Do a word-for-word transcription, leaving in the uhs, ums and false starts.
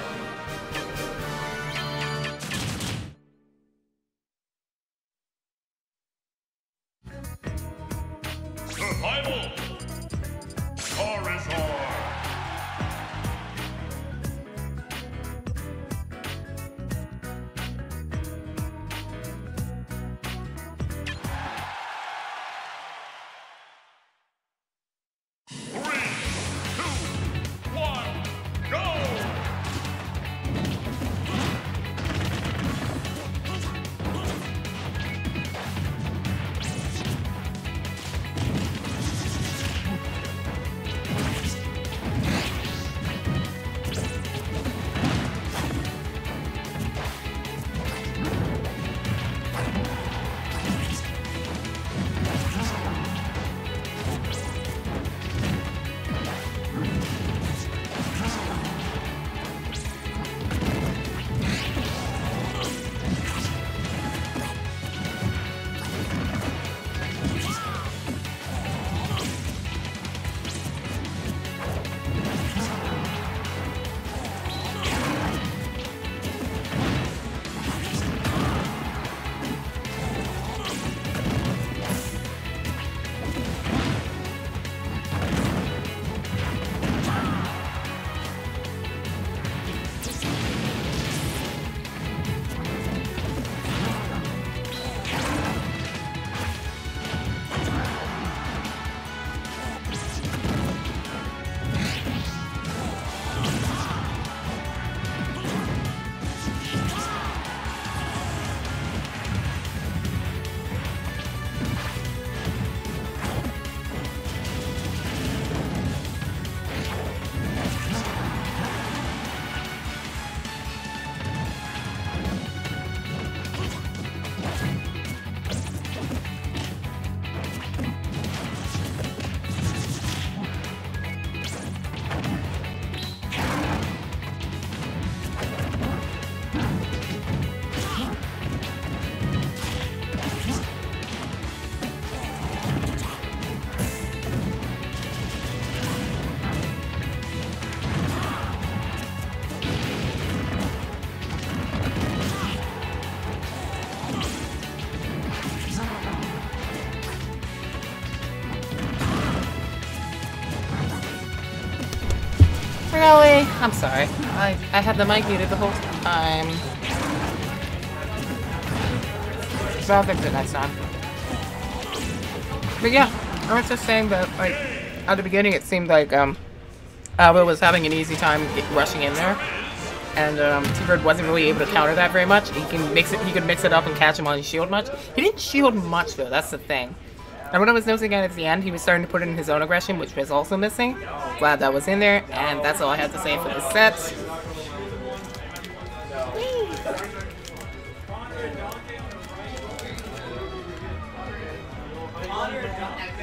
Survival! Charizard! Really? I'm sorry. I, I had the mic muted the whole time. So I'll fix it next time. But yeah, I was just saying that, like, at the beginning it seemed like um, Alva was having an easy time rushing in there. And um, TBird wasn't really able to counter that very much. He can mix it. He could mix it up and catch him on his shield much. He didn't shield much though. That's the thing. And what I was noticing at the end, he was starting to put in his own aggression, which was also missing. Glad that was in there. And that's all I had to say for this set.